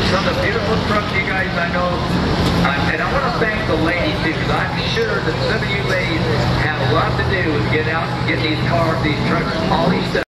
some of the beautiful trucks you guys I know. And I want to thank the ladies too, because I'm sure that some of you ladies have a lot to do with getting out and getting these cars, these trucks, all these stuff.